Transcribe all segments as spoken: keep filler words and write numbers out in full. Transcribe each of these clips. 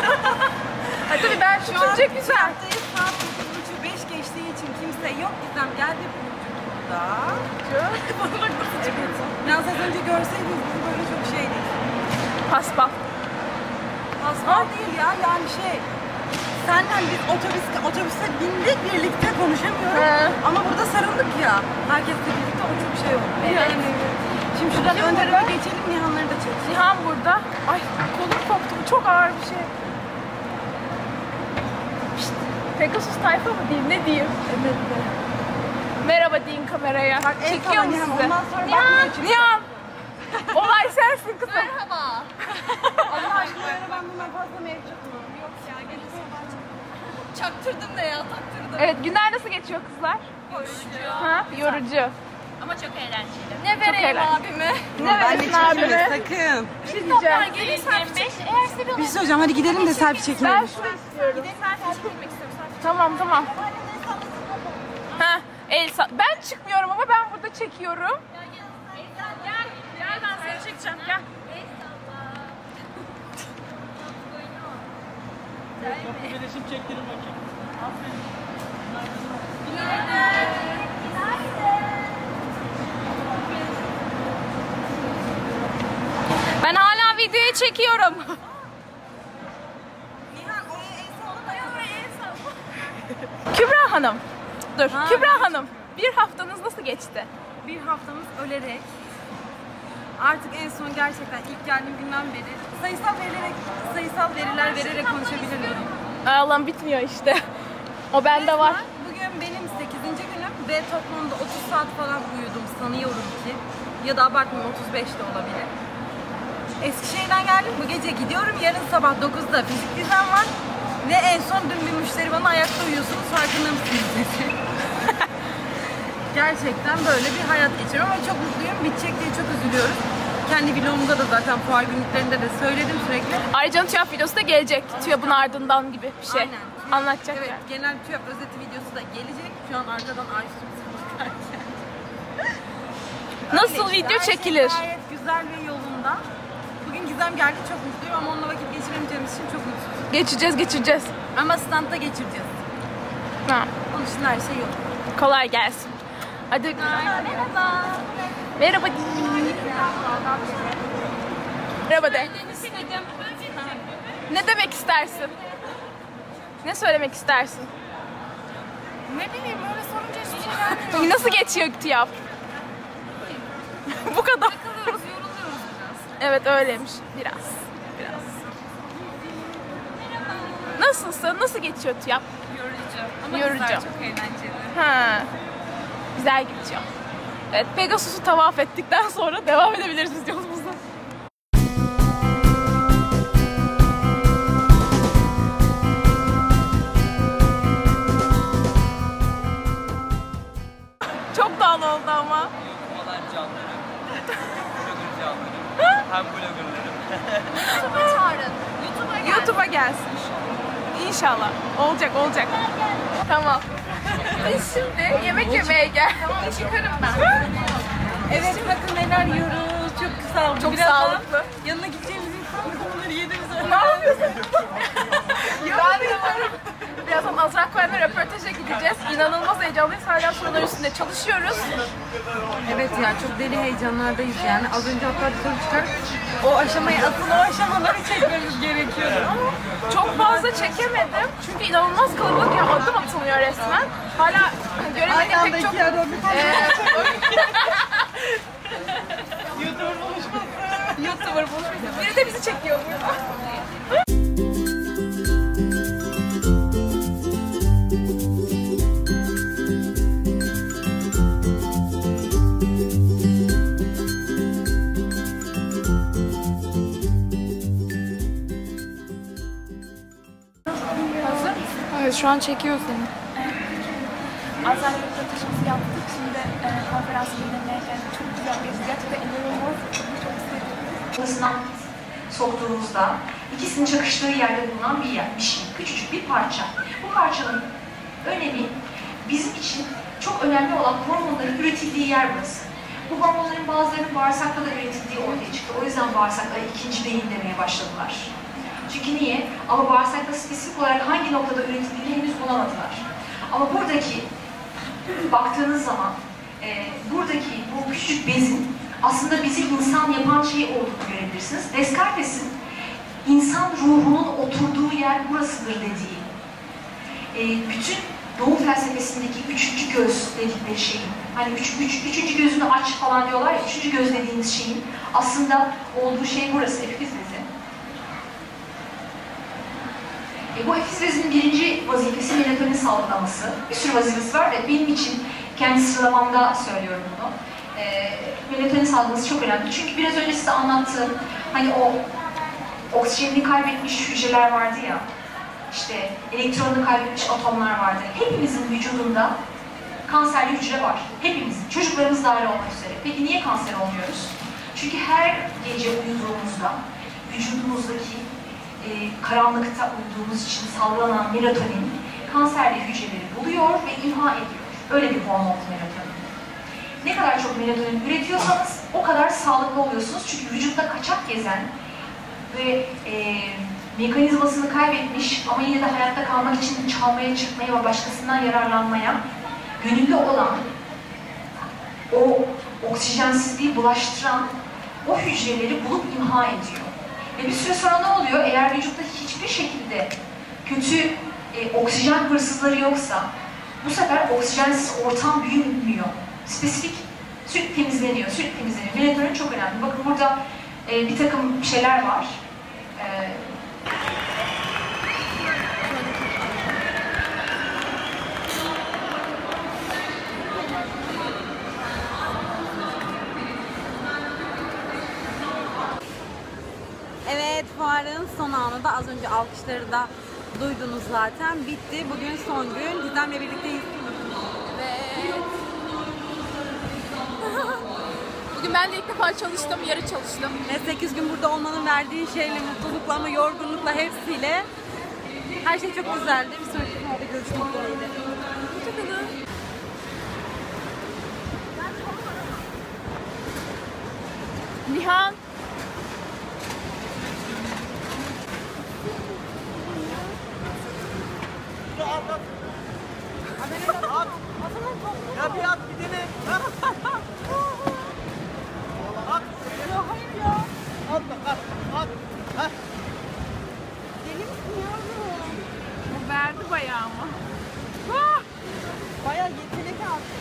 Ha tabii ben şu Türkçe güzel. Saat dokuz buçuk beş geçtiği için kimse yok. Gizem geldi burada. Evet. Biraz az önce görseydiniz bizi böyle çok şeydi. Paspal. Paspal değil ya, yani şey. Senden biz otobüste, otobüste bindik, birlikte konuşamıyoruz. He. Ama burada sarıldık ya. Herkesle birlikte o çok şey oldu. Yani. Şimdi şuradan ön tarafa geçelim, Nihanları da çek. Nihan burada. Ay kolum koptu, bu çok ağır bir şey. Pişt, Pegasus tayfa mı diyeyim, ne diyeyim? Evet. Merhaba deyin kameraya. Bak, çekiyor mu size? Ondan sonra Nihan, Nihan. Olay sensin kızım. Merhaba. Allah aşkına ben bundan fazla mevcut mu? Yok ya, gelirse çaktırdım da ya, taktırdım. Evet, günler nasıl geçiyor kızlar? Yorucu. Ha, yorucu. Ama çok eğlenceli. Ne vereyim eğlenceli. abime? Ne verirsin abime? Sakın. Bir şey diyeceğim. Gelin selfie çek. Eğer seviyorsan. Bir şey söyleyeceğim, hadi gidelim de selfie çekelim. Ben şunu istiyorum. Gidelim selfie çekilmek istiyorum. Tamam tamam. Ha, Elsa. Ben çıkmıyorum ama ben burada çekiyorum. Gel, gel ben seni çekeceğim. Gel. Bir resim çektirin bakayım. Ben hala videoyu çekiyorum. Kübra Hanım. Dur. Ha, Kübra Hanım. Bir haftanız nasıl geçti? Bir haftamız ölerek. Artık en son gerçekten ilk geldiğim günden beri sayısal vererek, sayısal veriler vererek konuşabilirim. Ağlam bitmiyor işte. O bende var. Bugün benim sekizinci günüm ve toplamda otuz saat falan uyudum sanıyorum ki. Ya da abartmıyorum, otuz beş de olabilir. Eskişehir'den geldim, bu gece gidiyorum. Yarın sabah dokuzda fizik vizem var. Ve en son dün bir müşteri bana ayakta uyuyorsunuz, farkında mısınız dedi. Gerçekten böyle bir hayat geçiriyorum ama çok mutluyum. Bitecek diye çok üzülüyorum. Kendi vlogumda da zaten fuar günlüklerinde de söyledim sürekli. Ayrıca TÜYAP videosu da gelecek. TÜYAP'ın ardından gibi bir şey. Aynen. Anlatacak Evet, yani. genel TÜYAP özeti videosu da gelecek. Şu an arkadan Ayşe'miz bakarken. Nasıl Öyle işte, video her şey çekilir? gayet güzel ve yolunda. Bugün Gizem geldi, çok mutluyum ama onunla vakit geçiremeyeceğimiz için çok mutluyum. Geçeceğiz geçireceğiz. Ama standta geçireceğiz. Ha. Onun için her şey yok. Kolay gelsin. Hadi. Merhaba. Merhaba de. Merhaba de. Ne demek istersin? Ne söylemek istersin? Ne bileyim, böyle sorunca hiçbir şey gelmiyor. Nasıl geçiyor TÜYAP? Bu kadar. Kalıyoruz, yoruluyoruz biraz. Evet öyleymiş. Biraz. Biraz. Nasılsın? Nasıl geçiyor TÜYAP? Yorucu. Ama Yorucu. güzel, çok eğlenceli. Ha. Güzel geçiyor. Evet, Pegasus'u tavaf ettikten sonra devam edebiliriz biz yolumuza. Çok dağlı oldu ama. Merhabalar canlarım. Blogger canlarım. Hem bloggerlarım. YouTube'a çağırın. YouTube'a gel. YouTube'a gelsin. İnşallah. Olacak, olacak. Tamam. Biz şimdi yemek yemeye gel. Tamam, çıkarım ben. Evet, bakın neler yiyoruz. Çok sağlıklı. Çok Birazdan sağlıklı. yanına gideceğimiz insan bunları yediğimiz Ne yapıyorsun? Ben de varım. Birazdan Azra Koyan'la röportaja gideceğiz. İnanılmaz heyecanlıyız. Hala sorular üstünde çalışıyoruz. Evet ya, çok deli heyecanlardayız yani. Az önce hatta bir soru çıkar. O aşamayı, asıl o aşamaları çekmemiz gerekiyordu. Ama Çok fazla çekemedim. Çünkü inanılmaz kalabalık ya, adım atılmıyor resmen. Hala göremediğim pek çok... Ee, YouTuber buluşması. YouTuber buluşması. Biri de bizi çekiyor burada. Evet, şu an çekiyor seni. Azra röportajımızı yaptık. Şimdi e, konferansı dinlemeye geldik. Çok güzel geçti. Gerçekten inanılmaz. Çok sevdim. Arasından soktuğumuzda ikisinin çakıştığı yerde bulunan bir yer, bir şey, küçücük bir parça. Bu parçanın önemi bizim için çok önemli olan hormonların üretildiği yer burası. Bu hormonların bazılarının bağırsakta da üretildiği ortaya çıktı. O yüzden bağırsaklara ikinci beyin demeye başladılar. Çünkü niye? Ama bağırsakta spesifik olarak hangi noktada üretildiğini henüz bulamadılar. Ama buradaki, baktığınız zaman, e, buradaki bu küçük bezin aslında bizi insan yapan şey olduğunu görebilirsiniz. Descartes'in insan ruhunun oturduğu yer burasıdır dediği, e, bütün Doğu felsefesindeki üçüncü göz dedikleri şeyin, hani üç, üç, üçüncü gözünü aç falan diyorlar ya, üçüncü göz dediğimiz şeyin aslında olduğu şey burası, epifiz bezi. E, bu epifiz bezinin birinci vazifesi melatonin salgılaması. Bir sürü vazifesi var ve benim için kendi sıralamamda söylüyorum bunu. E, melatonin salgılaması çok önemli. Çünkü biraz önce size anlattığım, hani o oksijenini kaybetmiş hücreler vardı ya, İşte elektronunu kaybetmiş atomlar vardı. Hepimizin vücudunda kanserli hücre var. Hepimizin. Çocuklarımız dahil olmak üzere. Peki niye kanser olmuyoruz? Çünkü her gece uyuduğumuzda vücudumuzdaki e, karanlıkta uyuduğumuz için salgılanan melatonin kanserli hücreleri buluyor ve imha ediyor. Öyle bir hormon melatonin. Ne kadar çok melatonin üretiyorsanız o kadar sağlıklı oluyorsunuz. Çünkü vücutta kaçak gezen ve e, mekanizmasını kaybetmiş ama yine de hayatta kalmak için çalmaya, çıkmaya ve başkasından yararlanmaya gönüllü olan, o oksijensizliği bulaştıran o hücreleri bulup imha ediyor. Ve bir süre sonra ne oluyor? Eğer vücutta hiçbir şekilde kötü e, oksijen hırsızları yoksa, bu sefer oksijensiz ortam büyümüyor. Spesifik sürekli temizleniyor, sürekli temizleniyor. Melatonin çok önemli. Bakın burada e, bir takım şeyler var. E, Evet, fuarın son anı da az önce alkışları da duydunuz zaten. Bitti. Bugün son gün. Gizem'le birlikteyiz. Evet. Bugün ben de ilk defa çalıştım, yarı çalıştım. Ve sekiz gün burada olmanın verdiği şeyle, mutlulukla ama yorgunlukla hepsiyle her şey çok güzeldi. Bir sonraki fuarda görüşmek dileğiyle. Hoşçakalın. Nihan. Ya bir at bir dene. At. Ya hayır ya. At bak at. At. Heh. Deli misin yavrum? Bu verdi bayağı ama. Bayağı yetenek aldı.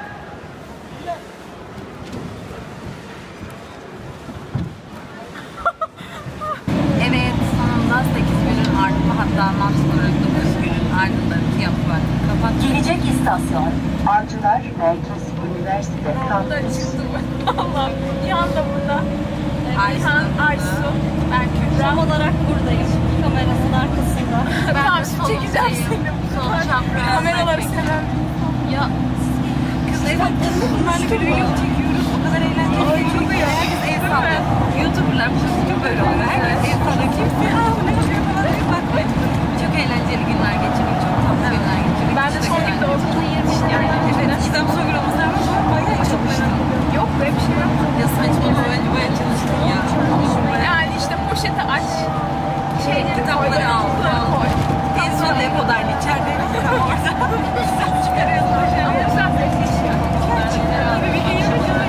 Evet, sonunda sekiz günün ardında, hatta maksimum dokuz günün ardında tiyatro kapattı. Gelecek istasyon Avcılar Merkez Üniversite Kampüsü. Allah. Nihan da burada. Aysu da Nihan, burada. Aysu, ben Kübra. Tam olarak buradayım. Kamerasının arkasında. Tamam, şimdi çekeceğim seni. Sol çapraz. Kameraları seven. Ya kız evet, bunlarla bir video çekiyoruz. O kadar eğlenceli. Çok iyi. Herkes el sallıyor. YouTuber'lar bu çok böyle oluyor. Herkes el sallıyor. Kimse ha bu ne çekiyor falan diye bakmayın. Çok eğlenceli günler geçirdik. Çok tatlı günler geçirdik. Ben de son günde olduğunu yemiştim. Yani Evet, kitap son gün olmasına rağmen şu an bayağı çalıştım. yok böyle bir şey yok. Ya saçmalama, bence bayağı çalıştım ya. Yani işte poşeti aç. Şey, Kitapları al. koy. En son depodan içeride. Tam orada. Çıkarıyorsun o şey. Ama güzel seçiyor. Tabii bir iyi bir şey.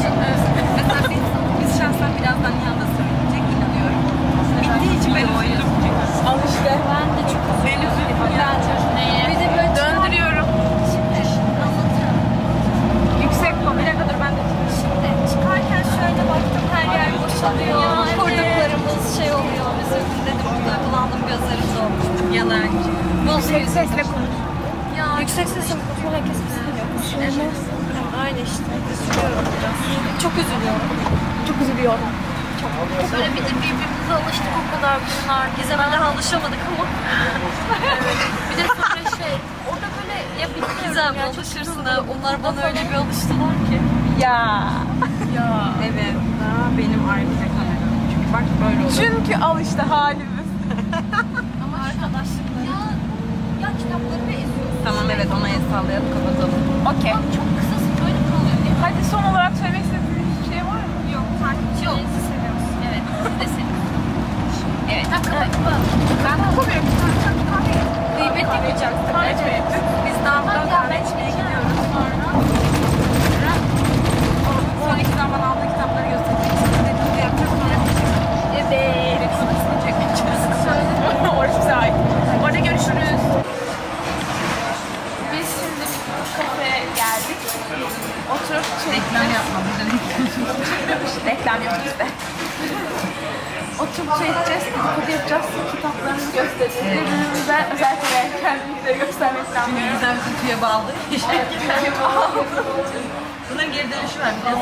Mesela biz, biz şahsen birazdan Nihan'da söyleyecek, inanıyorum. Bittiği için ben oynadım. Al işte. Ben de çok Ben üzüldüm ya. Neye? Bir de böyle Döndürüyorum. Şimdi anlatıyorum. Yüksek konu. Bir dakika dur ben de. Şimdi çıkarken şöyle baktım, her yer boşalıyor. Kurduklarımız şey oluyor. Üzüldüm dedim. Duygulandım, gözlerim dolmuş. Yalancı. Yüksek sesle konuş. Ya yüksek sesle konuşma, herkes kıskanıyor. Evet. Aynı işte. Üzülüyorum biraz. Çok üzülüyorum. Çok üzülüyorum. Böyle bir de birbirimize alıştık o kadar bunlar. Gizem'e daha alışamadık ama. Evet. Bir de sonra şey, orada böyle ya bilmiyorum Gizem, ya. Alışırsın da onlar bana öyle bir alıştılar ki. Ya. Ya. Evet. Daha benim ayrıca kameram. Çünkü bak böyle olur. Çünkü al işte halimiz. Ama arkadaşlıklar. Ya, ya kitapları da eziyorsun. Tamam evet, ona el sallayalım, kapatalım. Okey. Bak çok kısası böyle kalıyor değil mi? Hadi son olarak söylemek istediğiniz bir şey var mı? Yok, takipçilerinizi seviyoruz. Evet, sizi de seviyoruz. Evet, ha, kapatma. Reklam yapma. Reklam yok bizde. Oturup şey edeceğiz, dedikodu yapacağız, kitaplarımızı göstereceğiz. Birbirimize özellikle kendimize göstermek lazım. Çünkü güzel bir kutuya bağlı. Evet, bağlı. Bunların geri dönüşü var biraz.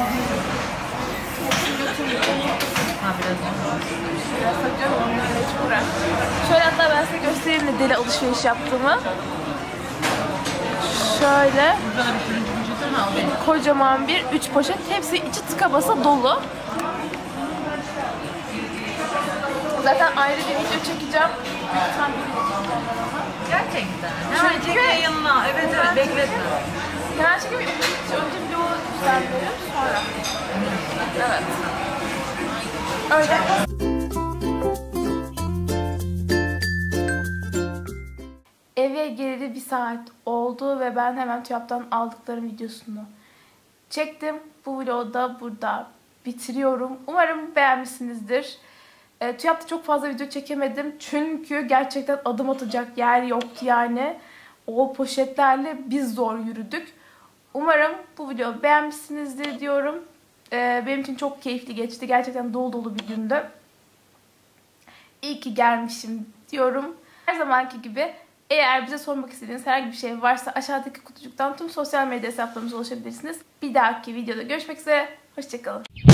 Ha biraz Biraz satıyorum, onları mecburen. Şöyle hatta ben size göstereyim de deli alışveriş yaptığımı. Şöyle. Burada bir turuncu poşeti mi aldın? Kocaman bir üç poşet. Hepsi içi tıka basa dolu. Zaten ayrı bir video çekeceğim. Lütfen bir video çekeceğim. Gerçekten. Çünkü- Çünkü yayınla. Evet evet bekletme. Yani çünkü bir önce vlogu düzenlerim sonra. Evet. Öyle. Eve geleli bir saat oldu ve ben hemen TÜYAP'tan aldıklarım videosunu çektim. Bu vlogu da burada bitiriyorum. Umarım beğenmişsinizdir. E, TÜYAP'ta çok fazla video çekemedim çünkü gerçekten adım atacak yer yoktu yani. O poşetlerle biz zor yürüdük. Umarım bu videoyu beğenmişsinizdir diyorum. E, benim için çok keyifli geçti. Gerçekten dolu dolu bir gündü. İyi ki gelmişim diyorum. Her zamanki gibi eğer bize sormak istediğiniz herhangi bir şey varsa aşağıdaki kutucuktan tüm sosyal medya hesaplarımıza ulaşabilirsiniz. Bir dahaki videoda görüşmek üzere. Hoşçakalın.